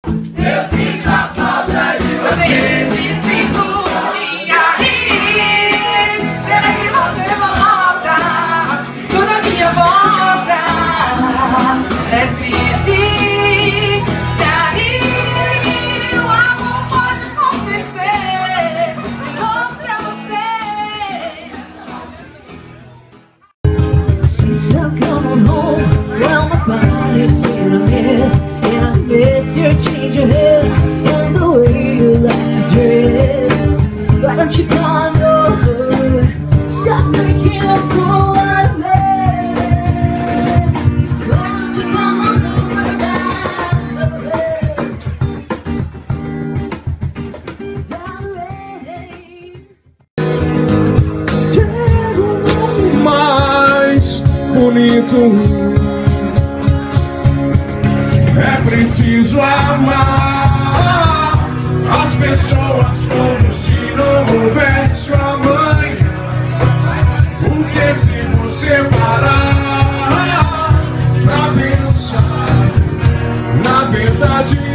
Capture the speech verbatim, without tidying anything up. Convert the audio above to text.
Eu sinto a falta de você. Me sinto minha raiz. Será que você volta? Toda minha volta é triste. Daí o amor pode acontecer. Eu vou pra você. She said, come on home. Well, my body's been a mess, and I miss your change your hair and the way you like to dress. Why don't you come over? Stop making a fool out of me. Why don't you come on over now? Mais bonito. É preciso amar as pessoas como se não houvesse amanhã. Porque se você parar pra pensar, na verdade